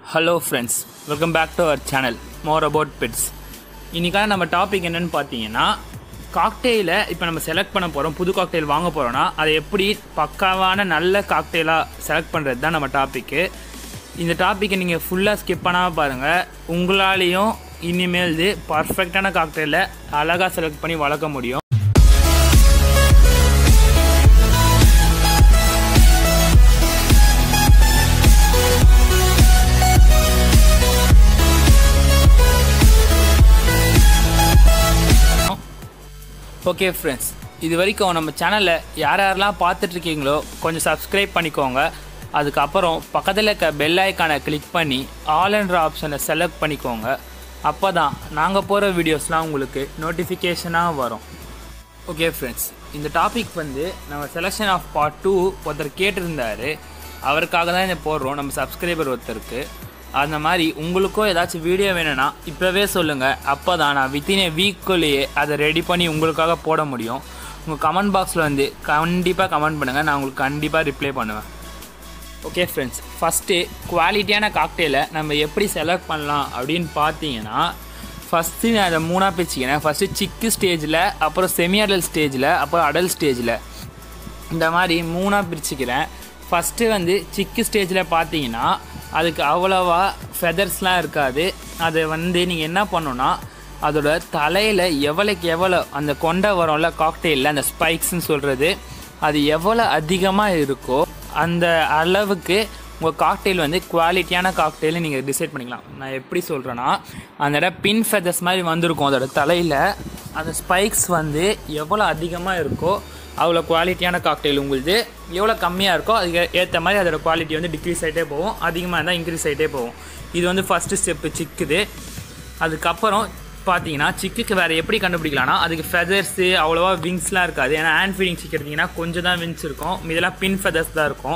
Hello friends, welcome back to our channel More About Pets. இன்னைக்கான நம்ம topic என்னன்னு பார்த்தீங்கன்னா, காக்டெயிலை இப்போ நம்ம செலக்ட் பண்ண போகிறோம். புது காக்டெயில் வாங்க போகிறோன்னா அதை எப்படி பக்காவான நல்ல காக்டெயிலாக செலக்ட் பண்ணுறது தான் நம்ம டாப்பிக்கு. இந்த டாப்பிக்கை நீங்கள் ஃபுல்லாக ஸ்கிப் பண்ணாமல் பாருங்கள். உங்களாலேயும் இனிமேல் பர்ஃபெக்டான காக்டெயிலை அழகாக செலக்ட் பண்ணி வளர்க்க முடியும். ஓகே ஃப்ரெண்ட்ஸ், இது வரைக்கும் நம்ம சேனலில் யாரெல்லாம் பார்த்துட்ருக்கீங்களோ கொஞ்சம் சப்ஸ்கிரைப் பண்ணிக்கோங்க. அதுக்கப்புறம் பக்கத்தில் இருக்க பெல் ஐக்கானை கிளிக் பண்ணி ஆல்ன்ற ஆப்ஷனை செலக்ட் பண்ணிக்கோங்க. அப்போ தான் நாங்கள் போகிற வீடியோஸ்லாம் உங்களுக்கு நோட்டிஃபிகேஷனாக வரும். ஓகே ஃப்ரெண்ட்ஸ், இந்த டாபிக் நம்ம செலெக்ஷன் ஆஃப் பார்ட் 2 ஒருத்தர் கேட்டிருந்தார். அவருக்காக தான் இதை போடுறோம், நம்ம சப்ஸ்கிரைபர் ஒருத்தருக்கு. அந்த மாதிரி உங்களுக்கும் ஏதாச்சும் வீடியோ வேணும்னா இப்போவே சொல்லுங்கள். அப்போ தான் நான் வித்தின் வீக்குள்ளேயே அதை ரெடி பண்ணி உங்களுக்காக போட முடியும். உங்கள் கமெண்ட் பாக்ஸில் கண்டிப்பாக கமெண்ட் பண்ணுங்கள், நான் உங்களுக்கு கண்டிப்பாக ரிப்ளை பண்ணுவேன். ஓகே ஃப்ரெண்ட்ஸ், ஃபஸ்ட்டு குவாலிட்டியான காக்டெயிலை நம்ம எப்படி செலக்ட் பண்ணலாம் அப்படின்னு பார்த்தீங்கன்னா, ஃபஸ்ட்டு நான் அதை 3ஆக பிரிச்சுக்கிறேன். ஃபஸ்ட்டு சிக்கு ஸ்டேஜில், அப்புறம் செமி அடல்ட் ஸ்டேஜில், அப்புறம் அடல்ட் ஸ்டேஜில், இந்த மாதிரி 3ஆக பிரிச்சுக்கிறேன். ஃபஸ்ட்டு சிக்கு ஸ்டேஜில் பார்த்தீங்கன்னா அதுக்கு அவ்வளோவா ஃபெதர்ஸ்லாம் இருக்காது. அதை நீங்கள் என்ன பண்ணணுன்னா, அதோட தலையில் எவ்வளோக்கு எவ்வளோ அந்த கொண்டை வரும்ல காக்டெயிலில், அந்த ஸ்பைக்ஸ்ன்னு சொல்கிறது, அது எவ்வளோ அதிகமாக இருக்கோ அந்த அளவுக்கு உங்கள் காக்டெயில் குவாலிட்டியான காக்டெயில்னு நீங்கள் டிசைட் பண்ணிக்கலாம். நான் எப்படி சொல்கிறேன்னா, அந்த பின் ஃபெதர்ஸ் மாதிரி வந்திருக்கும் அதோட தலையில். அந்த ஸ்பைக்ஸ் எவ்வளோ அதிகமாக இருக்கோ அவ்வளோ குவாலிட்டியான காக்டெயில். உங்களுக்கு எவ்வளோ கம்மியாக இருக்கோ அதுக்கு ஏற்ற மாதிரி அதோட குவாலிட்டி டிக்ரீஸ் ஆகிட்டே போகும், அதிகமாக இருந்தால் இன்க்ரீஸ் ஆகிட்டே போகும். இது ஃபஸ்ட்டு ஸ்டெப்பு சிக்குது. அதுக்கப்புறம் பார்த்தீங்கன்னா சிக்குக்கு வேறு எப்படி கண்டுபிடிக்கலாம்னா, அதுக்கு ஃபெதர்ஸு அவ்வளோவா விங்ஸ்லாம் இருக்காது. ஏன்னா ஹேண்ட் ஃபீடிங் சிக் எடுத்திங்கன்னா கொஞ்சம் தான் விங்ஸ் இருக்கும், இதெல்லாம் பின் ஃபெதர்ஸ் தான் இருக்கும்.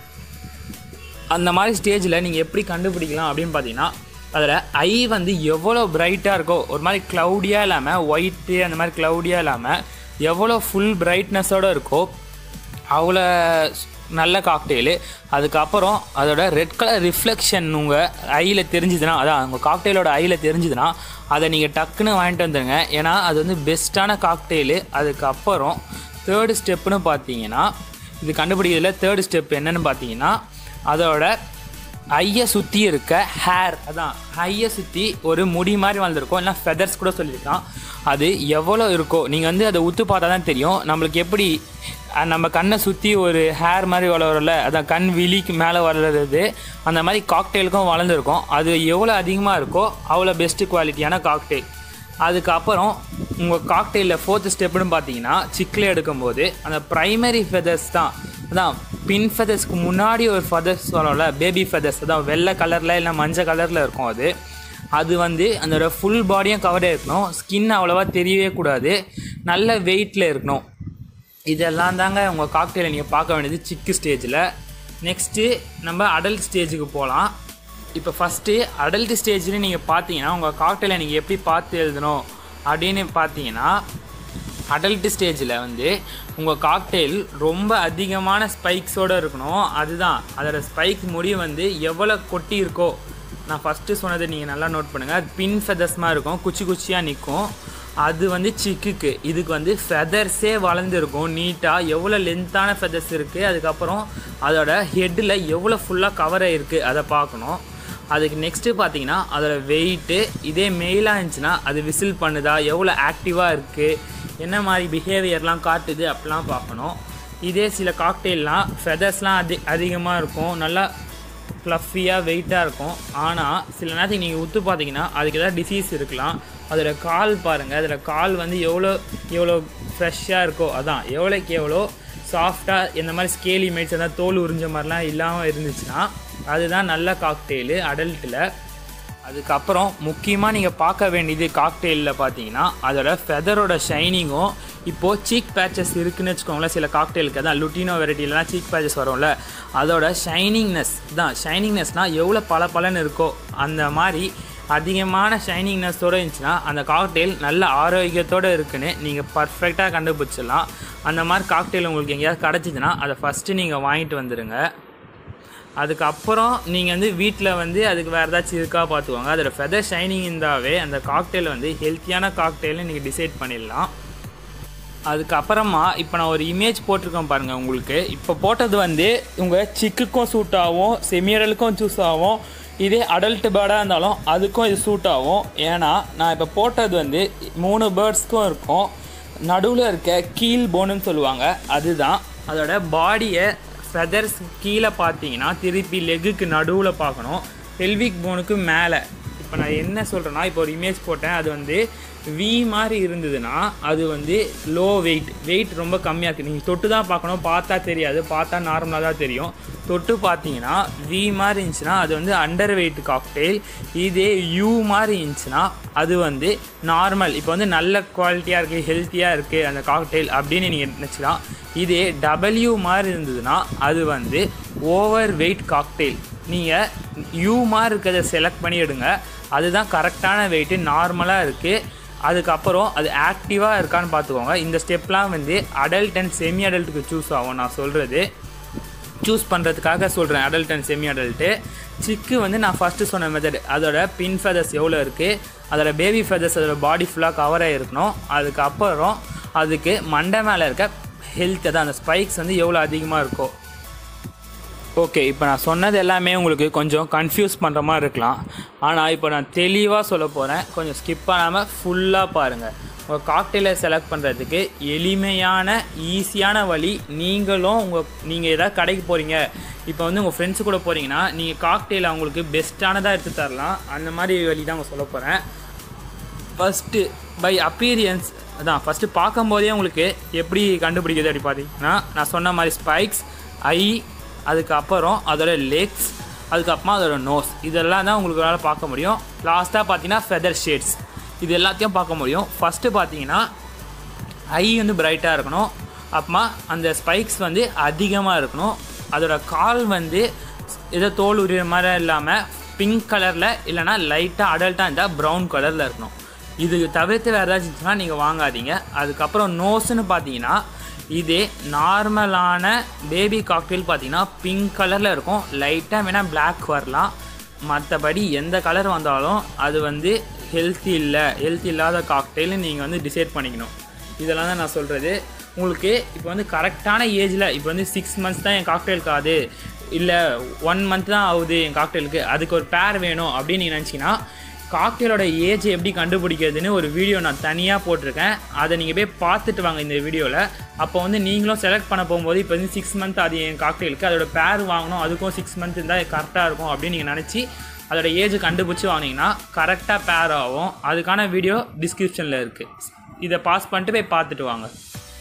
அந்த மாதிரி ஸ்டேஜில் நீங்கள் எப்படி கண்டுபிடிக்கலாம் அப்படின்னு பார்த்தீங்கன்னா, அதில் ஐ எவ்வளோ பிரைட்டாக இருக்கோ, ஒரு மாதிரி க்ளவுடியாக இல்லாமல், ஒயிட்டு அந்த மாதிரி க்ளவுடியாக இல்லாமல் எவ்வளோ ஃபுல் பிரைட்னஸோடு இருக்கோ அவ்வளோ நல்ல காக்டெயிலு. அதுக்கப்புறம் அதோட ரெட் கலர் ரிஃப்ளெக்ஷன் உங்கள் ஐயில் தெரிஞ்சுதுன்னா, அதான் உங்கள் காக்டெயிலோட ஐயில் தெரிஞ்சுதுன்னா அதை நீங்கள் டக்குன்னு வாங்கிட்டு வந்துடுங்க. ஏன்னா அது பெஸ்ட்டான காக்டெயிலு. அதுக்கப்புறம் தேர்டு ஸ்டெப்புன்னு பார்த்தீங்கன்னா, இது கண்டுபிடிக்கிறதுல தேர்டு ஸ்டெப் என்னென்னு பார்த்தீங்கன்னா, அதோட ஐயை சுற்றி இருக்க ஹேர், அதான் ஐயை சுற்றி ஒரு முடி மாதிரி வளர்ந்துருக்கும், இல்லைனா ஃபெதர்ஸ் கூட சொல்லியிருக்கான். அது எவ்வளோ இருக்கோ நீங்கள் அதை உத்து பார்த்தா தான் தெரியும். நம்மளுக்கு எப்படி நம்ம கண்ணை சுற்றி ஒரு ஹேர் மாதிரி வளரல, அதான் கண் விழிக்கு மேலே வளர்றது, அந்த மாதிரி காக்டெயிலுக்கும் வளர்ந்துருக்கும். அது எவ்வளோ அதிகமாக இருக்கோ அவ்வளோ பெஸ்ட்டு குவாலிட்டியான காக்டெயில். அதுக்கப்புறம் உங்கள் காக்டெயிலில் ஃபோர்த்து ஸ்டெப்புன்னு பார்த்தீங்கன்னா, சிக்கில் எடுக்கும்போது அந்த ப்ரைமரி ஃபெதர்ஸ் தான், அதான் பின் ஃபெதர்ஸ்க்கு முன்னாடி ஒரு ஃபெதர்ஸ் வரோம்ல, பேபி ஃபெதர்ஸ், அதான் வெள்ளை கலரில் இல்லை மஞ்சள் கலரில் இருக்கும். அது அதோட ஃபுல் பாடியும் கவரே இருக்கணும், ஸ்கின் அவ்வளோவா தெரியவே கூடாது, நல்ல வெயிட்டில் இருக்கணும். இதெல்லாம் தாங்க உங்கள் காக்டெயிலை நீங்கள் பார்க்க வேண்டியது சிக்கு ஸ்டேஜில். நெக்ஸ்ட்டு நம்ம அடல்ட் ஸ்டேஜுக்கு போகலாம். இப்போ ஃபஸ்ட்டு அடல்ட் ஸ்டேஜ்னு நீங்கள் பார்த்தீங்கன்னா, உங்கள் காக்டெயிலை நீங்கள் எப்படி பார்த்து எழுதணும் அப்படின்னு பார்த்தீங்கன்னா, அடல்ட் ஸ்டேஜில் உங்கள் காக்டெயில் ரொம்ப அதிகமான ஸ்பைக்ஸோடு இருக்கணும். அதுதான் அதோட ஸ்பைக் முடி எவ்வளோ கொட்டி இருக்கோ, நான் ஃபஸ்ட்டு சொன்னதை நீங்கள் நல்லா நோட் பண்ணுங்கள். அது பின் ஃபெதர்ஸ்மாக இருக்கும், குச்சி குச்சியாக நிற்கும். அது சிக்குக்கு. இதுக்கு ஃபெதர்ஸே வளர்ந்துருக்கும் நீட்டாக, எவ்வளோ லென்த்தான ஃபெதர்ஸ் இருக்குது. அதுக்கப்புறம் அதோட ஹெட்டில் எவ்வளோ ஃபுல்லாக கவர் ஆகிருக்கு அதை பார்க்கணும். அதுக்கு நெக்ஸ்ட்டு பார்த்தீங்கன்னா அதோட வெயிட்டு. இதே மெயிலாக இருந்துச்சுன்னா அது விசில் பண்ணுதா, எவ்வளோ ஆக்டிவாக இருக்குது, என்ன மாதிரி பிஹேவியர்லாம் காட்டுது அப்படிலாம் பார்க்கணும். இதே சில காக்டெயில்லாம் ஃபெதர்ஸ்லாம் அதிகமாக இருக்கும், நல்லா ஃப்ளஃபியாக வெயிட்டாக இருக்கும். ஆனால் சில நேரத்துக்கு நீங்கள் உத்து பார்த்தீங்கன்னா அதுக்கு ஏதாவது டிசீஸ் இருக்கலாம். அதோட கால் பாருங்கள், அதோட கால் எவ்வளோ ஃப்ரெஷ்ஷாக இருக்கோ, அதான் எவ்வளோக்கு எவ்வளோ சாஃப்டாக இந்த மாதிரி ஸ்கேலி மேட்ஸ் எதாவது தோல் உறிஞ்ச மாதிரிலாம் இல்லாமல் இருந்துச்சுன்னா அதுதான் நல்ல காக்டெயிலு அடல்ட்டில். அதுக்கப்புறம் முக்கியமாக நீங்கள் பார்க்க வேண்டியது காக்டெயிலில் பார்த்தீங்கன்னா, அதோட ஃபெதரோட ஷைனிங்கும். இப்போது சீக் பேச்சஸ் இருக்குதுன்னு வச்சுக்கோங்களேன், சில காக்டெயிலுக்கு தான் லுட்டினோ வெரைட்டிலலாம் சீக் பேச்சஸ் வரும்ல, அதோட ஷைனிங்னஸ் தான். ஷைனிங்னஸ்னால் எவ்வளோ பளபளன்னு இருக்கோ அந்த மாதிரி அதிகமான ஷைனிங்னஸோடு இருந்துச்சுன்னா அந்த காக்டெயில் நல்ல ஆரோக்கியத்தோடு இருக்குன்னு நீங்கள் பர்ஃபெக்டாக கண்டுபிடிச்சிடலாம். அந்த மாதிரி காக்டெயில் உங்களுக்கு எங்கேயாவது கிடச்சிதுன்னா அதை ஃபஸ்ட்டு நீங்கள் வாங்கிட்டு வந்துடுங்க. அதுக்கப்புறம் நீங்கள் வந்து வீட்டில் வந்து அதுக்கு வேறு ஏதாச்சும் இருக்கா பார்த்துக்கோங்க. அதோட ஃபெதர் ஷைனிங் இருந்தாவே அந்த காக்டெயில் வந்து ஹெல்த்தியான காக்டெயில்னு நீங்கள் டிசைட் பண்ணிடலாம். அதுக்கப்புறமா இப்போ நான் ஒரு இமேஜ் போட்டிருக்கேன் பாருங்கள். உங்களுக்கு இப்போ போட்டது வந்து உங்கள் சிக்குக்கும் சூட் ஆகும், செமியடலுக்கும் சூஸ் ஆகும். இதே அடல்ட் பேர்டாக இருந்தாலும் அதுக்கும் இது சூட் ஆகும். ஏன்னா நான் இப்போ போட்டது வந்து 3 பேர்ட்ஸ்க்கும் இருக்கும். நடுவில் இருக்க கீல் போனுன்னு சொல்லுவாங்க, அதுதான். அதோட பாடியை ஃபெதர்ஸ் கீழே பார்த்தீங்கன்னா திருப்பி லெக்குக்கு நடுவில் பார்க்கணும், பெல்விக் போனுக்கு மேலே. இப்போ நான் என்ன சொல்கிறேன்னா, இப்போ ஒரு இமேஜ் போட்டேன், அது வந்து வி மாதிரி இருந்ததுன்னா அது வந்து லோ வெயிட் ரொம்ப கம்மியாக இருக்குது. நீங்கள் தொட்டு தான் பார்க்கணும், பார்த்தா தெரியாது, பார்த்தா நார்மலாக தான் தெரியும். தொட்டு பார்த்தீங்கன்னா வி மாதிரி இருந்துச்சுன்னா அது வந்து அண்டர் வெயிட் காக்டெயில். இதே யூ மாதிரி இருந்துச்சுன்னா அது வந்து நார்மல், இப்போ வந்து நல்ல குவாலிட்டியாக இருக்குது, ஹெல்த்தியாக இருக்குது அந்த காக்டெயில் அப்படின்னு நீங்கள் நினச்சிக்கலாம். இதே டபிள்யூ மாதிரி இருந்ததுன்னா அது வந்து ஓவர் வெயிட் காக்டெயில். நீங்கள் யூ மாதிரி இருக்கிறத செலக்ட் பண்ணி எடுங்க, அதுதான் கரெக்டான வெயிட்டு, நார்மலாக இருக்குது. அதுக்கப்புறம் அது ஆக்டிவாக இருக்கான்னு பார்த்துக்கோங்க. இந்த ஸ்டெப்லாம் வந்து அடல்ட் அண்ட் செமி அடல்ட்டுக்கு சூஸ் ஆகும். நான் சொல்கிறது சூஸ் பண்ணுறதுக்காக சொல்கிறேன், அடல்ட் அண்ட் செமி அடல்ட்டு. சிக்கு வந்து நான் ஃபஸ்ட்டு சொன்ன மெத்தட், அதோட பின் ஃபெதர்ஸ் எவ்வளோ இருக்குது, அதோட பேபி ஃபெதர்ஸ் அதோட பாடி ஃபுல்லாக கவர் ஆகிருக்கணும். அதுக்கப்புறம் அதுக்கு மண்டை மேலே இருக்க ஹெல்த், தான் அந்த ஸ்பைக்ஸ் வந்து எவ்வளோ அதிகமாக இருக்கோ. ஓகே, இப்போ நான் சொன்னது எல்லாமே உங்களுக்கு கொஞ்சம் கன்ஃபியூஸ் பண்ணுற மாதிரி இருக்கலாம். ஆனால் இப்போ நான் தெளிவாக சொல்ல போகிறேன், கொஞ்சம் ஸ்கிப் பண்ணாமல் ஃபுல்லாக பாருங்கள். உங்கள் காக்டெயிலை செலக்ட் பண்ணுறதுக்கு எளிமையான ஈஸியான வழி. நீங்கள் ஏதாவது கடைக்கு போகிறீங்க, இப்போ வந்து உங்கள் ஃப்ரெண்ட்ஸு கூட போகிறீங்கன்னா நீங்கள் காக்டெயில் அவங்களுக்கு பெஸ்ட்டானதாக எடுத்து தரலாம். அந்த மாதிரி வழி தான் அவங்க சொல்ல போகிறேன். ஃபஸ்ட்டு பை அப்பீரியன்ஸ் அதான், ஃபஸ்ட்டு பார்க்கும்போதே உங்களுக்கு எப்படி கண்டுபிடிக்கிறது அப்படி பார்த்தீங்கன்னா, நான் சொன்ன மாதிரி ஸ்பைக்ஸ், ஐ, அதுக்கப்புறம் அதோட லெக்ஸ், அதுக்கப்புறமா அதோட நோஸ், இதெல்லாம் தான் உங்களால் பார்க்க முடியும். லாஸ்ட்டாக பார்த்தீங்கன்னா ஃபெதர் ஷேட்ஸ், இது எல்லாத்தையும் பார்க்க முடியும். ஃபஸ்ட்டு பார்த்தீங்கன்னா ஐ வந்து பிரைட்டாக இருக்கணும், அப்புறமா அந்த ஸ்பைக்ஸ் வந்து அதிகமாக இருக்கணும். அதோட கால் வந்து ஏதோ தோல் உரிகிற மாதிரி இல்லாமல் பிங்க் கலரில், இல்லைனா லைட்டாக அடல்ட்டாக இருந்தால் ப்ரௌன் கலரில் இருக்கணும். இது தவிர்த்து வேறு ஏதாச்சும் இருந்துச்சுன்னா நீங்கள் வாங்காதீங்க. அதுக்கப்புறம் நோஸ்ன்னு பார்த்தீங்கன்னா இதே நார்மலான பேபி காக்டெயில் பார்த்தீங்கன்னா பிங்க் கலரில் இருக்கும், லைட்டாக வேணால் பிளாக் வரலாம். மற்றபடி எந்த கலர் வந்தாலும் அது வந்து ஹெல்த்தி இல்லாத காக்டெயில்னு நீங்கள் வந்து டிசைட் பண்ணிக்கணும். இதெல்லாம் தான் நான் சொல்கிறது. உங்களுக்கு இப்போ வந்து கரெக்டான ஏஜில், இப்போ வந்து 6 months தான் என் காக்டெயிலுக்கு ஆகுது, இல்லை 1 month தான் ஆகுது என் காக்டெயிலுக்கு, அதுக்கு ஒரு பேர் வேணும் அப்படின்னு நீங்கள் நினச்சிங்கன்னா காக்டெயிலோட ஏஜ் எப்படி கண்டுபிடிக்கிறதுன்னு ஒரு வீடியோ நான் தனியாக போட்டிருக்கேன். அதை நீங்கள் போய் பார்த்துட்டு வாங்க இந்த வீடியோவில். அப்போ வந்து நீங்களும் செலக்ட் பண்ண போகும்போது இப்போ வந்து 6 month அது என் காக்டெயிலுக்கு, அதோட பேர் வாங்கணும், அதுக்கும் 6 month இருந்தால் கரெக்டாக இருக்கும் அப்படின்னு நீங்கள் நினச்சி அதோட ஏஜ் கண்டுபிடிச்சி வாங்கினீங்கன்னா கரெக்டாக பேர் ஆகும். அதுக்கான வீடியோ டிஸ்கிரிப்ஷனில் இருக்குது, இதை பாஸ் பண்ணிட்டு போய் பார்த்துட்டு வாங்க.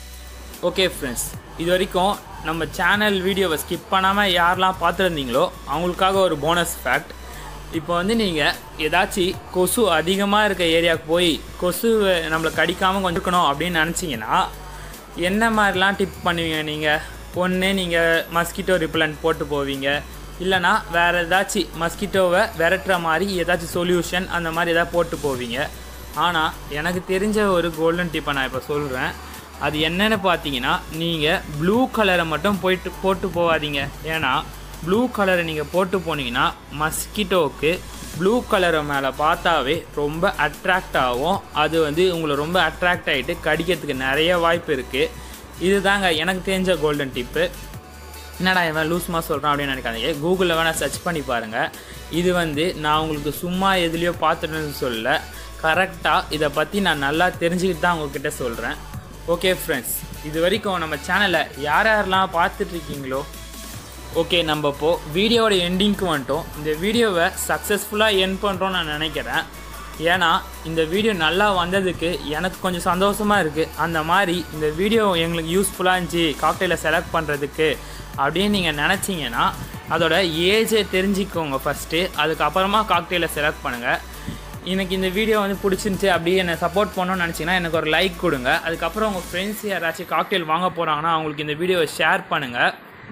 ஓகே ஃப்ரெண்ட்ஸ், இது வரைக்கும் நம்ம சேனல் வீடியோவை ஸ்கிப் பண்ணாமல் யாரெல்லாம் பார்த்துருந்தீங்களோ அவங்களுக்காக ஒரு போனஸ் ஃபேக்ட். இப்போ வந்து நீங்கள் ஏதாச்சும் கொசு அதிகமாக இருக்க ஏரியாவுக்கு போய் கொசு நம்மளை கடிக்காமல் கொஞ்சம் இருக்கணும் அப்படின்னு நினச்சிங்கன்னா என்ன மாதிரிலாம் டிப் பண்ணுவீங்க நீங்கள்? ஒன்று நீங்கள் மஸ்கிட்டோ ரிப்பலண்ட் போட்டு போவீங்க, இல்லைனா வேறு ஏதாச்சும் மஸ்கிட்டோவை விரட்டுற மாதிரி ஏதாச்சும் சொல்யூஷன் அந்த மாதிரி எதாவது போட்டு போவீங்க. ஆனால் எனக்கு தெரிஞ்ச ஒரு கோல்டன் டிப்பை நான் இப்போ சொல்கிறேன். அது என்னென்னு பார்த்தீங்கன்னா, நீங்கள் ப்ளூ கலரை மட்டும் போட்டு போகாதீங்க. ஏன்னா ப்ளூ கலரை நீங்கள் போட்டு போனீங்கன்னா மஸ்கிட்டோவுக்கு ப்ளூ கலரை மேலே பார்த்தாவே ரொம்ப அட்ராக்ட் ஆகும். அது வந்து உங்களை ரொம்ப அட்ராக்ட் ஆகிட்டு கடிக்கிறதுக்கு நிறைய வாய்ப்பு இருக்குது. இது தாங்க எனக்கு தெரிஞ்ச கோல்டன் டிப்பு. என்னடா இவன் லூஸ்மாக சொல்கிறான் அப்படின்னு நினைக்காதீங்க, கூகுளில் வேணால் சர்ச் பண்ணி பாருங்கள். இது வந்து நான் உங்களுக்கு சும்மா எதுலேயோ பார்த்துட்டேன்னு சொல்லலை, கரெக்டாக இதை பற்றி நான் நல்லா தெரிஞ்சுக்கிட்டு தான் உங்கள்கிட்ட சொல்கிறேன். ஓகே ஃப்ரெண்ட்ஸ், இது வரைக்கும் நம்ம சேனலை யாரெல்லாம் பார்த்துட்ருக்கீங்களோ, ஓகே, நம்ம இப்போது வீடியோவோட எண்டிங்க்கு வந்துட்டோம். இந்த வீடியோவை சக்ஸஸ்ஃபுல்லாக எண்ட் பண்ணுறோன்னு நான் நினைக்கிறேன். ஏன்னா இந்த வீடியோ நல்லா வந்ததுக்கு எனக்கு கொஞ்சம் சந்தோஷமாக இருக்குது. அந்த மாதிரி இந்த வீடியோ எங்களுக்கு யூஸ்ஃபுல்லாக இருந்துச்சு காக்டெயிலை செலக்ட் பண்ணுறதுக்கு அப்படின்னு நீங்கள் நினச்சிங்கன்னா அதோட ஏஜை தெரிஞ்சுக்கோங்க ஃபஸ்ட்டு, அதுக்கப்புறமா காக்டெயிலை செலக்ட் பண்ணுங்கள். எனக்கு இந்த வீடியோ வந்து பிடிச்சிருந்துச்சி அப்படியே என்னை சப்போர்ட் பண்ணணும்னு நினச்சிங்கன்னா எனக்கு ஒரு லைக் கொடுங்க. அதுக்கப்புறம் உங்கள் ஃப்ரெண்ட்ஸ் யாராச்சும் காக்டெயில் வாங்க போகிறாங்கன்னா அவங்களுக்கு இந்த வீடியோவை ஷேர் பண்ணுங்கள்.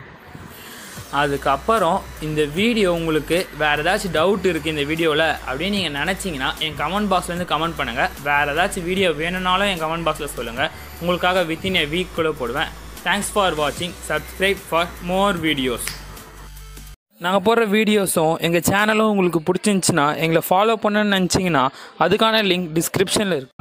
அதுக்கப்புறம் இந்த வீடியோ உங்களுக்கு வேறு ஏதாச்சும் டவுட் இருக்குது இந்த வீடியோவில் அப்படின்னு நீங்கள் நினச்சிங்கன்னா என் கமெண்ட் பாக்ஸ்லேருந்து கமெண்ட் பண்ணுங்கள். வேறு ஏதாச்சும் வீடியோ வேணும்னாலும் என் கமெண்ட் பாக்ஸில் சொல்லுங்கள், உங்களுக்காக வித்தின் a week கூட போடுவேன். தேங்க்ஸ் ஃபார் வாட்சிங். Subscribe for more videos. நாங்கள் போடுற வீடியோஸும் எங்கள் சேனலும் உங்களுக்கு பிடிச்சிருந்துச்சின்னா எங்களை ஃபாலோ பண்ணணும்னு நினச்சிங்கன்னா அதுக்கான லிங்க் டிஸ்கிரிப்ஷனில் இருக்குது.